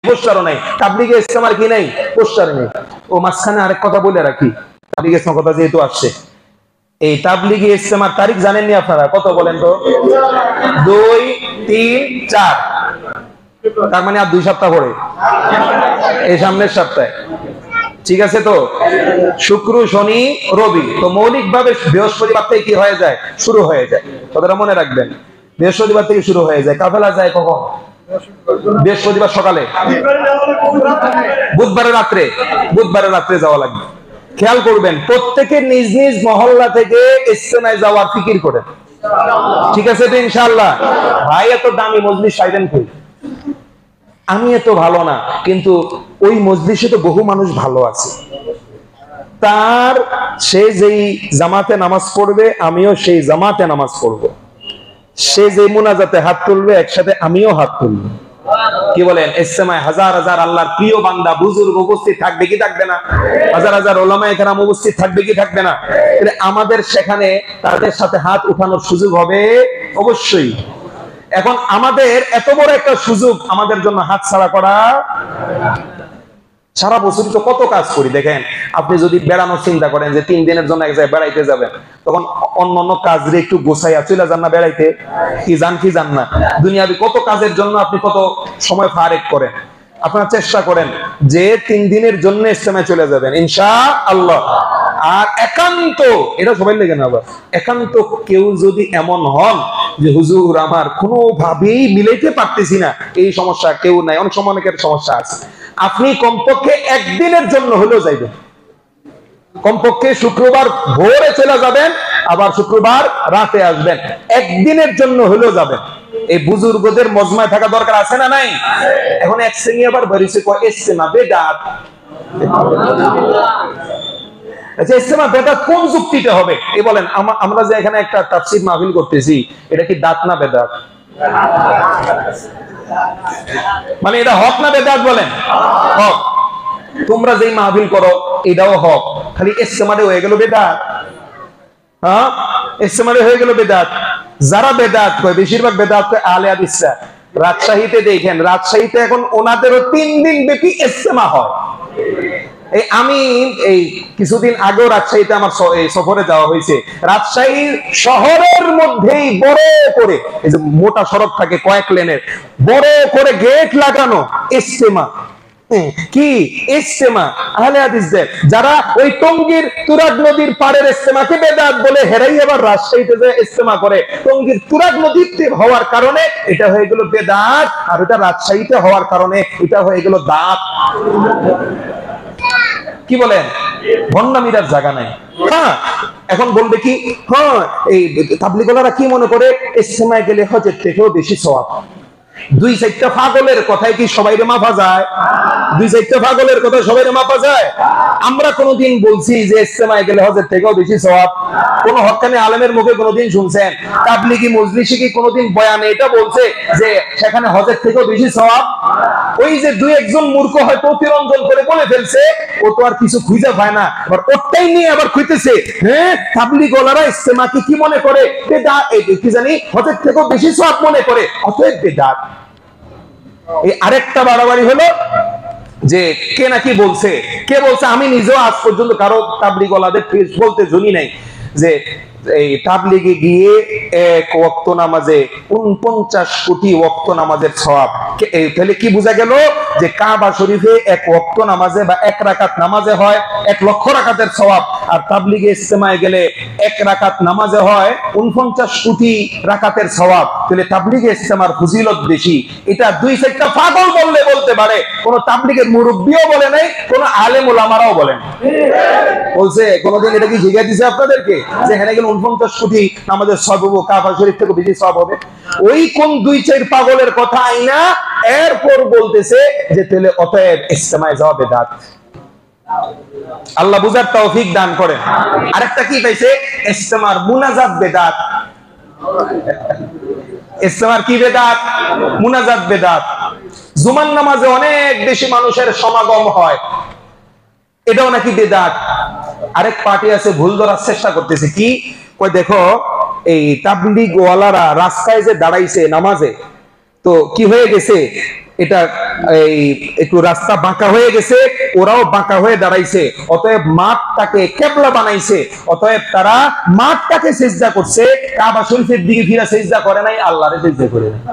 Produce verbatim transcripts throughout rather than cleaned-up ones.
পোস্টারও নাই, তাবলীগে ইজতেমার কি নাই, পোস্টার নেই। ও মাঝখানে আরেক কথা বলে রাখি, তাবলীগে ইজতেমার কথা যেহেতু আসছে, এই তাবলীগে ইজতেমার তারিখ জানেননি আপনারা? কত বলেন তো? দুই, তিন, চার, তার মানে আর দুই সপ্তাহ পরে, এই সামনের সপ্তাহে। ঠিক আছে তো? শুক্র, শনি, রবি। তো মৌলিক ভাবে বৃহস্পতিবার থেকে কি হয়ে যায়, শুরু হয়ে যায়। কথাটা মনে রাখবেন, বৃহস্পতিবার থেকে শুরু হয়ে যায়। কাফেলা যায় কখন? বৃহস্পতিবার সকালে, বুধবারের রাত্রে, বুধবারের রাত্রে যাওয়া লাগবে। খেয়াল করবেন, প্রত্যেকের নিজ নিজ মহল্লা থেকে ইজতেমায় যাওয়ার ফিকির করেন। ঠিক আছে তো ইনশাআল্লাহ? ভাই এত দামি মজলিস চাইবেন কই? আমি এত ভালো না, কিন্তু ওই মজলিসে তো বহু মানুষ ভালো আছে। তার সে যেই জামাতে নামাজ পড়বে, আমিও সেই জামাতে নামাজ পড়বো। সে যে মুনাজাতে হাত তুলবে, একসাথে আমিও হাত তুলবো। কি বলেন? ইজতেমায় হাজার হাজার আল্লাহর প্রিয় বান্দা বুজুর্গ উপস্থিত থাকবে কি থাকবে না? হাজার হাজার উলামায়ে কেরাম উপস্থিত থাকবে কি থাকবে না? তাহলে আমাদের সেখানে তাদের সাথে হাত উঠানোর সুযোগ হবে অবশ্যই। এখন আমাদের এত বড় একটা সুযোগ আমাদের জন্য হাত ছাড়া করা। সারা বছর তো কত কাজ করি, দেখেন আপনি যদি বেড়ানোর চিন্তা করেন যে তিন দিনের জন্য এক জায়গায় বেড়াইতে যাবেন, তখন অন্য অন্য কাজ রে একটু গোছাইয়া চলে যান না বেড়াইতে? কি যান কি যান না? দুনিয়াবি কত কাজের জন্য আপনি কত সময় ফারেক করেন। আপনারা চেষ্টা করেন যে তিন দিনের জন্য ইজতেমায় চলে যাবেন ইনশাআল্লাহ। আর একান্ত, এটা সবাই লেগে না, আবার একান্ত কেউ যদি এমন হন যে হুজুর আমার কোনোভাবেই মিলাইতে পারতেছি না, এই সমস্যা কেউ নাই, অনেক সময় অনেকের সমস্যা আছে, আপনি কমপক্ষে একদিনের জন্য হলেও যাইবেন। কমপক্ষে শুক্রবার ভোরে চলে যাবেন, আবার শুক্রবার রাতে আসবেন, একদিনের জন্য হলেও যাবেন। এই বুজুর্গদের মজমায় থাকা দরকার আছে না নাই? এখন এক শ্রেণী আবার বেরিয়েছে কয় ইজতেমা বেদাত। আচ্ছা, ইজতেমা বেদাত কোন যুক্তিতে হবে? এই বলেন, আমরা যে এখানে একটা তাফসীর মাহফিল করতেছি, এটা কি দাত না বেদাত? মানে এটা হক না বেদাত? বলেন হক। তোমরা যেই মাহফিল করো এটাও হক, খালি ইজতেমারে হয়ে গেল বেদাত। হ্যাঁ, ইজতেমারে হয়ে গেল বেদাত। যারা বেদাত কয়, বেশিরভাগ বেদাত কয় আলে হাদিসরা। রাজশাহীতে দেখেন, রাজশাহীতে এখন ওনাদেরও তিন দিন ব্যাপী ইজতেমা হয়। এই আমি এই কিছুদিন আগেও রাজশাহীতে আমার সফরে যাওয়া হয়েছে। রাজশাহী শহরের মধ্যেই বড় করে, এই যে মোটা সড়ক থাকে কয়েক লেনের, বড় করে গেট লাগানো ইজতেমা। কি ইজতেমা? আহলে হাদিসদের যারা ওই টঙ্গীর তুরাগ নদীর পাড়ের ইজতেমাকে বেদাত বলে, হেরাই আবার রাজশাহীতে যে ইজতেমা করে টঙ্গীর তুরাগ নদীতে হওয়ার কারণে এটা হয়ে গেল বেদাত, আর এটা রাজশাহীতে হওয়ার কারণে এটা হয়ে গেল দাত। কি বলেন? ভণ্ডামিরার জায়গা নাই। হ্যাঁ, এখন বলবে কি, হ্যাঁ এই তাবলীগওয়ালারা কি মনে করে ইজতেমায় গেলে হজের থেকেও বেশি সওয়াব। দুই চারটা পাগলের কথায় কি সবাইরে মাপা যায়? দুই চারটা পাগলের কথা সবাইরে মাপা যায়? আমরা কোনোদিন বলছি যে ইজতেমায় গেলে হজের থেকেও বেশি সওয়াব? কোন হক্কানি আলেমের মুখে কোনোদিন শুনছেন? তাবলীগী মজলিসে কি কোনোদিন বয়ানে এটা বলছে যে সেখানে হজের থেকেও বেশি সওয়াব? ওই যে দুই একজন মূর্খ হয়তো অতিরঞ্জন করে বলে ফেলছে, ও তো আর কিছু খুঁজে পায় না, আবার ওটাই নিয়ে আবার খুঁজতেছে। হ্যাঁ, তাবলীগওয়ালারা ইজতেমাকে কি মনে করে? বেদাত, কি জানি হজের থেকেও বেশি সওয়াব মনে করে, অতএব বেদাত। এই আরেকটা বাড়াবাড়ি হলো যে কে নাকি বলছে, কে বলছে, আমি নিজেও আজ পর্যন্ত কারো তাবলীগওয়ালাদের বলতে শুনি নাই যে এই তাবলীগে গিয়ে এক ওয়াক্ত নামাজে উনপঞ্চাশ কোটি ওয়াক্ত নামাজের সওয়াব। তাহলে কি বোঝা গেল? যে কাবা শরীফে এক ওয়াক্ত নামাজে বা এক রাকাত নামাজে হয় এক লক্ষ রাকাতের সওয়াব, আর তাবলীগে ইজতেমায় গেলে এক রাকাত নামাজে হয় উনপঞ্চাশ কোটি রাকাতের সওয়াব। তাহলে তাবলীগে ইজতেমার ফজিলত বেশি। এটা দুই চারটা পাগল বললে বলতে পারে, কোন তাবলীগের মুরব্বিও বলে নাই, কোন আলেম ওলামারাও বলেন। বলছে কোনদিন এটা কি জিজ্ঞাসা দিছে আপনাদেরকে যে এখানে গেলে উনপঞ্চাশ কোটি নামাজের সওয়াব হবে, কাবা শরীফ থেকে বেশি সওয়াব হবে? ওই কোন দুই চার পাগলের কথা আইনা এরপর বলতেছে যে তাহলে অতএব ইজতেমায় যাওয়া বেদাত। আল্লাহ বুঝার তৌফিক দান করেন। আরেকটা কি পাইছে? ইজতেমার মুনাজাত বেদাত। ইজতেমার কি বেদাত? মুনাজাত বেদাত। জুমার নামাজে অনেক বেশি মানুষের সমাগম হয়, এটাও নাকি বেদাত। আরেক পার্টি আছে ভুল ধরার চেষ্টা করতেছে, কি কই দেখো এই তাবলীগ ওয়ালারা রাস্তায় যে দাঁড়াইছে নামাজে, তো কি হয়ে গেছে এটা এই একটু রাস্তা বাঁকা হয়ে গেছে, ওরাও বাঁকা হয়ে দাঁড়াইছে, অতএব মাঠটাকে কেবলা বানাইছে, অতএব তারা মাঠটাকে সিজদা করছে, কাবা শরীফের দিকে ফিরে সিজদা করে নাই, আল্লাহরে সিজদা করে নাই।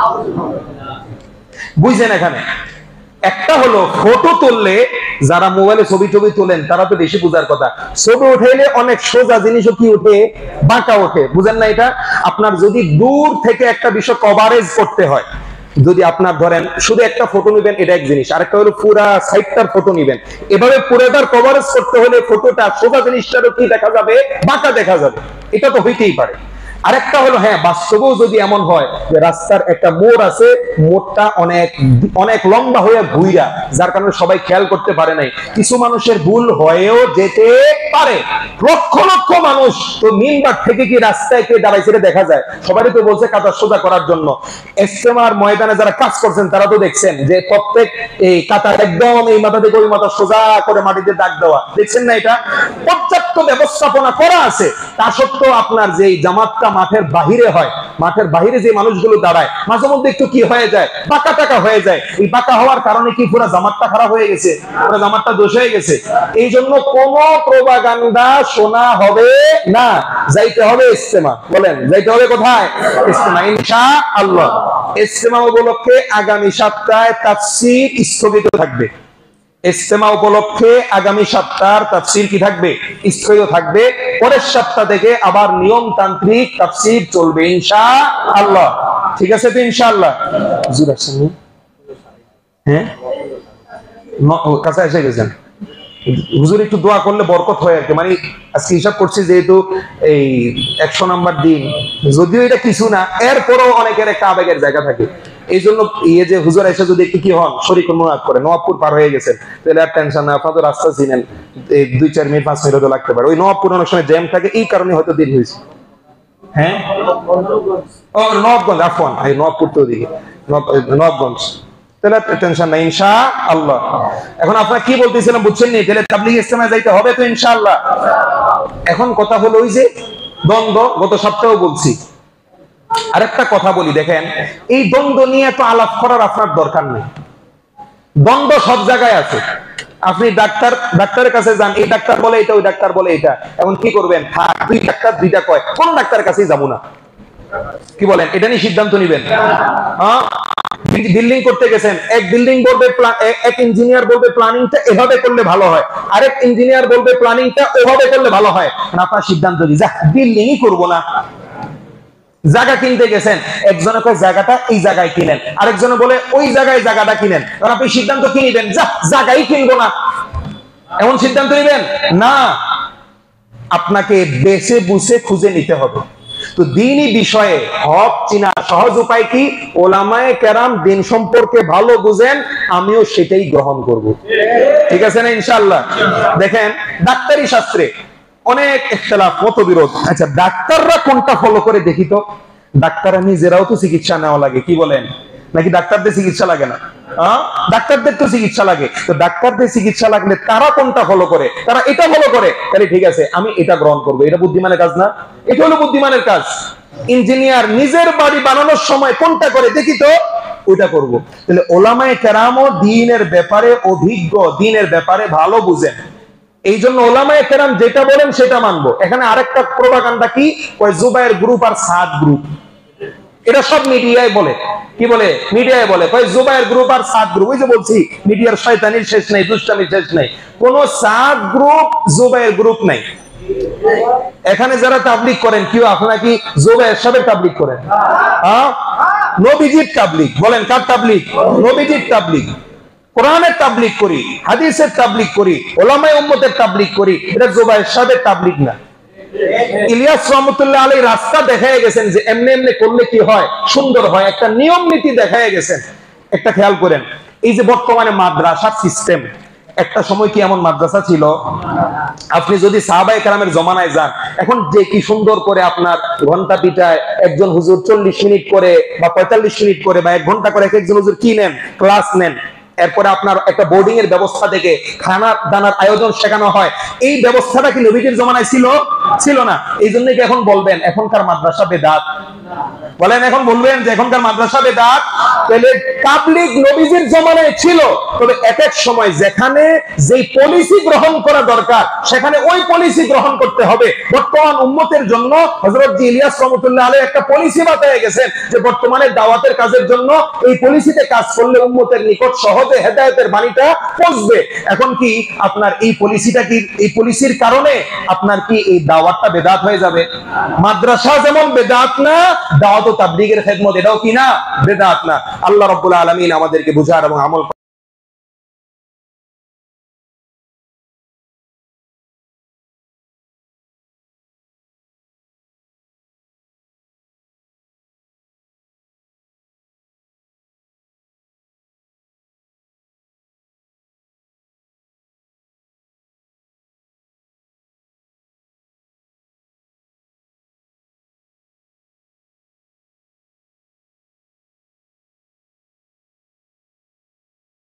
বুঝছেন? এখানে একটা হলো ফটো তুললে, যারা মোবাইলে ছবি ছবি তোলেন তারা তো বেশি বুঝার কথা, ছবি উঠাইলে অনেক সোজা জিনিসও কি উঠে, বাঁকা ওঠে। বুঝেন না এটা? আপনার যদি দূর থেকে একটা বিষয় কভারেজ করতে হয়, যদি আপনার ধরেন শুধু একটা ফটো নিবেন, এটা এক জিনিস, আরেকটা হলো পুরা সাইডটার ফটো নিবেন, এভাবে পুরোটার কভারেজ করতে হলে ফটোটা সোজা জিনিসটারও কি দেখা যাবে, বাঁকা দেখা যাবে, এটা তো হইতেই পারে। আরেকটা হলো হ্যাঁ, বাস্তবেও যদি এমন হয় যে রাস্তার একটা মোড় আছে, মোড়টা অনেক অনেক লম্বা হয়ে ঘুইরা, যার কারণে সবাই খেয়াল করতে পারে নাই, কিছু মানুষের ভুল হয়েও যেতে পারে। লক্ষ লক্ষ মানুষ তো মিনবার থেকে কি রাস্তায় কে দাঁড়াইছে দেখা যায়, সবারই তো বলছে কাদা সোজা করার জন্য। ইজতেমার ময়দানে যারা কাজ করছেন তারা তো দেখছেন যে প্রত্যেক এই কাতা একদম এই মাথা থেকে ওই মাথা সোজা করে মাটিতে দাগ দেওয়া, দেখছেন না? এটা পর্যাপ্ত ব্যবস্থাপনা করা আছে। তা সত্ত্বেও আপনার যে জামাতটা মাঠের বাহিরে হয়, মাঠের বাহিরে যে মানুষগুলো দাঁড়ায়, মাঝে মধ্যে একটু কি হয়ে যায়, বাঁকা টাকা হয়ে যায়। এই বাঁকা হওয়ার কারণে কি পুরো জামাতটা খারাপ হয়ে গেছে, পুরো জামাতটা দোষ হয়ে গেছে। এই জন্য কোন প্রোপাগান্ডা শোনা হবে না, যাইতে হবে ইজতেমা। বলেন যাইতে হবে কোথায়? ইজতেমা ইনশাআল্লাহ। ইজতেমা উপলক্ষে আগামী সপ্তাহে তাফসীর স্থগিত থাকবে। ইজতেমা উপলক্ষে আগামী সপ্তাহের তাফসীর কি থাকবে? স্থগিত থাকবে। পরের সপ্তাহ থেকে আবার নিয়মতান্ত্রিক তাফসীর চলবে ইনশাআল্লাহ। ঠিক আছে তো ইনশাআল্লাহ? হুজুর আসেন? হ্যাঁ, কাছে এসে গেছেন। হুজুর একটু দোয়া করলে বরকত হয় আর কি। মানে আজকে হিসাব করছি যেহেতু এই একশো নাম্বার দিন, যদিও এটা কিছু না, এরপরও অনেকের একটা আবেগের জায়গা থাকে। এই জন্য ইয়ে যে হুজুর এসে যদি একটু কি হন, শরীক অনুয়াদ করে, নবাবপুর পার হয়ে গেছেন, তাহলে আর টেনশন না, আপনার তো রাস্তা চিনেন, দুই চার মিনিট পাঁচ মিনিট লাগতে পারে। ওই নবাবপুর অনেক সময় জ্যাম থাকে, এই কারণে হয়তো দেরি হয়েছে। হ্যাঁ, ও নবাবগঞ্জ, আফওয়ান, এই নবাবপুর তো ওদিকে, নবাবগঞ্জ, তাহলে টেনশন নাই ইনশাআল্লাহ। এখন আপনারা কি বলতেছিলাম বুঝছেন নি? তাহলে তাবলীগ ইজতেমায় যাইতে হবে তো ইনশাআল্লাহ। এখন কথা হলো ওই যে দ্বন্দ্ব, গত সপ্তাহেও বলছি। আরেকটা কথা বলি, দেখেন এই দ্বন্দ্ব নিয়ে তো আলাপ করার আপনার দরকার নেই। দ্বন্দ্ব সব জায়গায় আছে। আপনি ডাক্তার ডাক্তারের কাছে যান, এই ডাক্তার বলে এটা, ওই ডাক্তার বলে এটা, এখন কি করবেন? থাক, দুই ডাক্তার দুইটা কয়, কোন ডাক্তারের কাছেই যাবো না। কি বলেন? এটা নিয়ে সিদ্ধান্ত নিবেন। হ্যাঁ, বিল্ডিং করতে গেছেন, এক বিল্ডিং বলবে, এক ইঞ্জিনিয়ার বলবে প্ল্যানিংটা এভাবে করলে ভালো হয়, আরেক ইঞ্জিনিয়ার বলবে প্ল্যানিংটা ওভাবে করলে ভালো হয়। আপনার সিদ্ধান্ত দিই, যা বিল্ডিংই করবো না। জায়গা কিনতে গেছেন, একজনে কয় জায়গাটা এই জায়গায় কিনেন, আরেকজনে বলে ওই জায়গায় জায়গাটা কিনেন। কারণ আপনি সিদ্ধান্ত কি নিবেন? যা জায়গাই কিনবো না, এমন সিদ্ধান্ত নিবেন না। আপনাকে বেছে বুঝে খুঁজে নিতে হবে। তো দ্বীনি বিষয়ে হক চিনা সহজ উপায় কি? ওলামায়ে কেরাম দিন সম্পর্কে ভালো বুঝেন, আমিও সেটাই গ্রহণ করব। ঠিক আছে না ইনশাআল্লাহ? দেখেন ডাক্তারি শাস্ত্রে অনেক ইখতিলাফ, মতবিরোধ। আচ্ছা, ডাক্তাররা কোনটা ফলো করে দেখি তো? ডাক্তাররা নিজেরাও তো চিকিৎসা নেওয়া লাগে, কি বলেন? নাকি ডাক্তারদের চিকিৎসা লাগে না? ডাক্তারদের তো চিকিৎসা লাগে। তো ডাক্তারদের চিকিৎসা লাগলে তারা কোনটা ফলো করে? তারা এটা ফলো করে, তাহলে ঠিক আছে আমি এটা গ্রহণ করবো। এটা বুদ্ধিমানের কাজ না? এটা হলো বুদ্ধিমানের কাজ। ইঞ্জিনিয়ার নিজের বাড়ি বানানোর সময় কোনটা করে দেখি তো, ওইটা করব। তাহলে ওলামায়ে কেরামও দ্বীনের ব্যাপারে অভিজ্ঞ, দ্বীনের ব্যাপারে ভালো বুঝেন। এই জন্য ওলামায়ে কেরাম যেটা বলেন সেটা মানবো। এখানে আরেকটা প্রোপাগান্ডা কি, ওই জুবায়ের গ্রুপ আর সাদ গ্রুপ, এটা সব মিডিয়ায় বলে। কি বলে? মিডিয়ায় বলে কয় জুবায়ের গ্রুপ আর সাদ গ্রুপ। ওই যে বলছি মিডিয়ার শয়তানির শেষ নাই, দুষ্টামির শেষ নাই। কোন সাদ গ্রুপ জুবায়ের গ্রুপ নাই। এখানে যারা তাবলীগ করেন, কি আপনারা কি জুবায়ের সাহেবের তাবলীগ করেন? হ্যাঁ, নবীজির তাবলীগ। বলেন কার তাবলীগ? নবীজির তাবলীগ। কোরআনের তাবলীগ করি, হাদিসের তাবলীগ করি, ওলামায়ে উম্মতের তাবলীগ করি। এটা জুবায়ের সাহেবের তাবলীগ না। ইলিয়াস রহমতুল্লাহ আলাইহি রাস্তা দেখায় গেছেন যে এমনি এমনি করলে কি হয়, সুন্দর হয়, একটা নিয়ম নীতি দেখায় গেছেন। একটা খেয়াল করেন, এই যে বর্তমানে মাদ্রাসার সিস্টেম, একটা সময় কি এমন মাদ্রাসা ছিল? আপনি যদি সাহাবায়ে কেরামের জমানায় যান, এখন যে কি সুন্দর করে আপনার ঘন্টা পিটায় একজন হুজুর চল্লিশ মিনিট করে বা পঁয়তাল্লিশ মিনিট করে বা এক ঘন্টা করে এক একজন হুজুর কি নেন, ক্লাস নেন। এরপরে আপনার একটা বোর্ডিং এর ব্যবস্থা থেকে খানা দানার আয়োজন শেখানো হয়। এই ব্যবস্থাটা কি নবীজির জমানায় ছিল? ছিল না। এই জন্য কি এখন বলবেন এখনকার মাদ্রাসা বেদাত? বলেন এখন বলবেন যে এখনকার মাদ্রাসা বেদাত? তাহলে তাবলীগ নবীজির জমানায় ছিল, তবে এক এক সময় যেখানে যেই পলিসি গ্রহণ করা দরকার সেখানে ওই পলিসি গ্রহণ করতে হবে। বর্তমান উম্মতের জন্য হযরত জি ইলিয়াস রাহমাতুল্লাহ আলাইহি একটা পলিসি বাতায়ে গেছেন যে বর্তমানে দাওয়াতের কাজের জন্য এই পলিসিতে কাজ করলে উম্মতের নিকট সহজে হেদায়েতের বাণীটা পৌঁছবে। এখন কি আপনার এই পলিসিটা কি, এই পলিসির কারণে আপনার কি এই দাওয়াতটা বেদাত হয়ে যাবে? মাদ্রাসা যেমন বেদাত না, দাওয়াত ও তাবলীগের খেদমত এটাও কি না? বেদাত না। আল্লাহ রাব্বুল আলামিন আমাদেরকে বুঝার এবং আমল